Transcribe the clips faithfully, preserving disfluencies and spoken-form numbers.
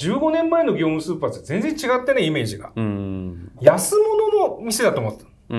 じゅうごねんまえの業務スーパーって全然違ってね、イメージが。 うん。 安物の店だと思ってた。 うん。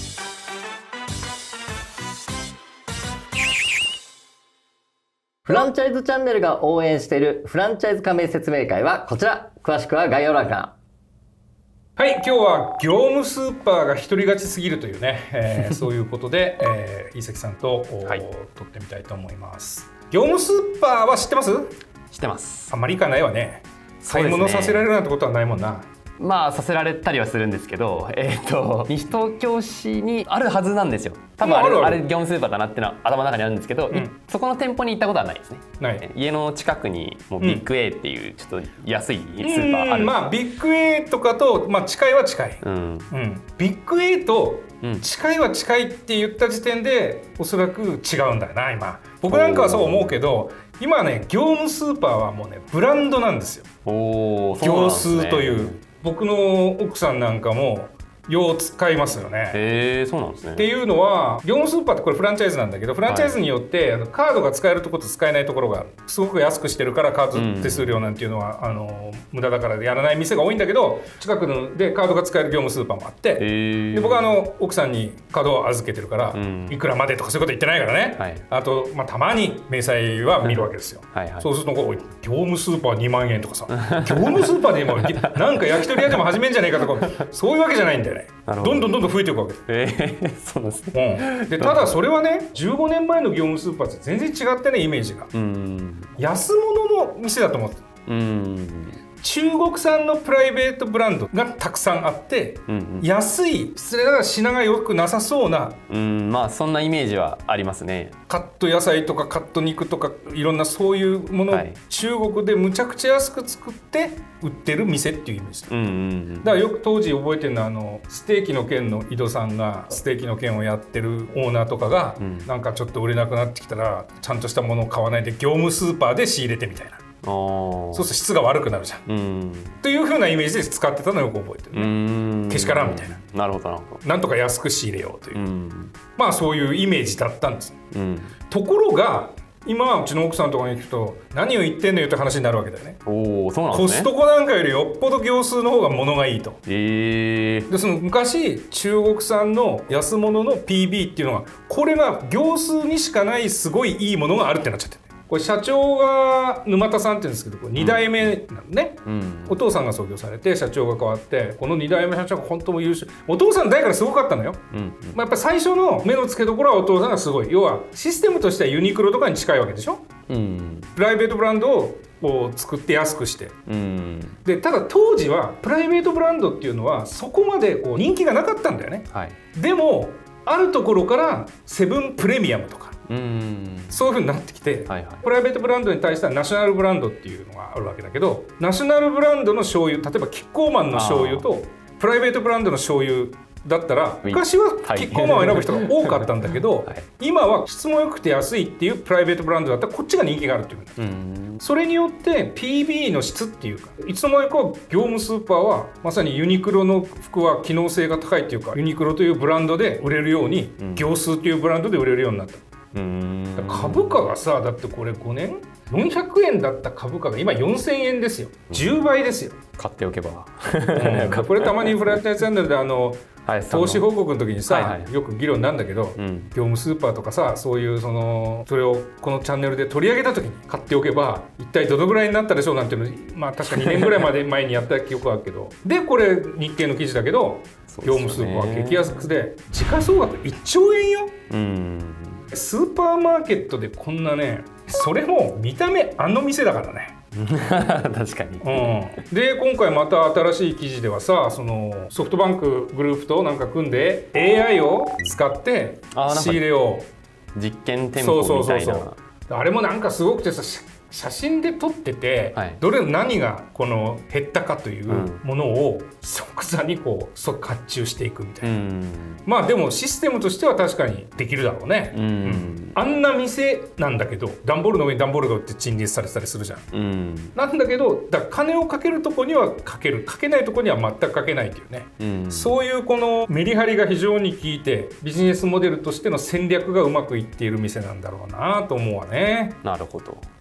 フランチャイズチャンネルが応援しているフランチャイズ加盟説明会はこちら。詳しくは概要欄から。 はい、今日は業務スーパーが独り勝ちすぎるというね、えー、そういうことで、えー、飯崎さんと、はい、撮ってみたいと思います。業務スーパーは知ってます？ 知ってます。 あんまり行かないわね。買い物させられるなんてことはないもんな。 まあさせられたりはするんですけど、えっ、ー、と西東京市にあるはずなんですよ。多分あれ、あるあるあれ業務スーパーだなってのは頭の中にあるんですけど、うん、そこの店舗に行ったことはないですね。ない。家の近くにもうビッグ A っていうちょっと安いスーパーある。 まあビッグ A とかと、まあ、近いは近い、うんうん、ビッグ A と近いは近いって言った時点でおそらく違うんだよな今。僕なんかはそう思うけど、今ね業務スーパーはもうねブランドなんですよ。おー、業数という。僕の奥さんなんかもよう使いますよね。 へー、そうなんですね。 っていうのは業務スーパーってこれフランチャイズなんだけど、フランチャイズによってあのカードが使えるところと使えないところがある。すごく安くしてるからカード手数料なんていうのは、うん、あの無駄だからやらない店が多いんだけど、近くのでカードが使える業務スーパーもあって、で僕はあの奥さんにカードを預けてるから、うん、いくらまでとかそういうこと言ってないからね、はい、あと、まあ、たまに明細は見るわけですよ。はいはい、そうすると業務スーパーにまんえんとかさ業務スーパーで今なんか焼き鳥屋でも始めんじゃないかとかそういうわけじゃないんだよね。どんどんどんどん増えていくわけ。えー、そうですね。うん、でただそれはねじゅうごねんまえの業務スーパーって全然違ってねイメージが。うん、安物の店だと思ってた。うん、中国産のプライベートブランドがたくさんあって、うんうん、安い失礼ながら品が良くなさそうな、 うん、まあそんなイメージはありますね。 カット野菜とかカット肉とかいろんなそういうものを中国でむちゃくちゃ安く作って売ってる店っていうイメージだ、うんうんうん、だからよく当時覚えてるのはあのステーキの件の井戸さんがステーキの件をやってるオーナーとかが、うん、なんかちょっと売れなくなってきたらちゃんとしたものを買わないで業務スーパーで仕入れてみたいな。そうすると質が悪くなるじゃん、うん、という風なイメージで使ってたのをよく覚えてるね。けしからんみたいな。 なるほどなるほど。 なんとか安く仕入れようという、うん、まあそういうイメージだったんです、うん、ところが今うちの奥さんとかに聞くと何を言ってんのよって話になるわけだよね。おー、そうなんですね。コストコなんかよりよっぽど業数の方が物がいいと。えー、でその昔中国産の安物の ピービー っていうのはこれが業数にしかないすごいいいものがあるってなっちゃってる。これ社長が沼田さんって言うんですけど、これに代目なのね、うん、お父さんが創業されて社長が変わってこのに代目社長が本当も優秀。お父さん代からすごかったのよ、うんうん、まあ、やっぱり最初の目の付けどころはお父さんがすごい。要はシステムとしてはユニクロとかに近いわけでしょ、うん、プライベートブランドをこう作って安くして、うん、でただ当時はプライベートブランドっていうのはそこまでこう人気がなかったんだよね、はい、でもあるところからセブンプレミアムとかうんそういう風になってきて、はいはい、プライベートブランドに対してはナショナルブランドっていうのがあるわけだけど、ナショナルブランドの醤油、例えばキッコーマンの醤油とプライベートブランドの醤油だったら昔はキッコーマンを選ぶ人が多かったんだけど、はい、今は質も良くて安いっていうプライベートブランドだったらこっちが人気があるっていう風になって、それによって ピービー の質っていうか、いつの間にか業務スーパーはまさにユニクロの服は機能性が高いっていうかユニクロというブランドで売れるように、うん、業数というブランドで売れるようになった。うーん株価がさだってこれごねんよんひゃくえんだった株価が今よんせんえんですよ。じゅうばいですよ。 買っておけば、 うん、これたまにフランチャイズチャンネルであのはい、投資報告の時にさ、はいはい、よく議論なんだけど、うん、業務スーパーとかさそういうそのそれをこのチャンネルで取り上げた時に買っておけば一体どのぐらいになったでしょうなんていうのまあ確かにねんぐらいまで前にやった記憶はあるけどでこれ日経の記事だけど、業務スーパーは激安で時価総額いっちょうえんよ。うんスーパーマーケットでこんなね、それも見た目あの店だからね確かに、 うん、で今回また新しい記事ではさそのソフトバンクグループとなんか組んで エーアイ を使って仕入れを実験店舗みたいな。そうそうそうそうあれもなんかすごくてさ写真で撮ってて、はい、どれ何がこの減ったかというものを即座にこう即発注していくみたいな、うん、まあでもシステムとしては確かにできるだろうね、うんうん、あんな店なんだけど段ボールの上に段ボールが売って陳列されてたりするじゃん、うん、なんだけどだから金をかけるとこにはかけるかけないとこには全くかけないというね、うん、そういうこのメリハリが非常に効いてビジネスモデルとしての戦略がうまくいっている店なんだろうなと思うわね。 なるほど。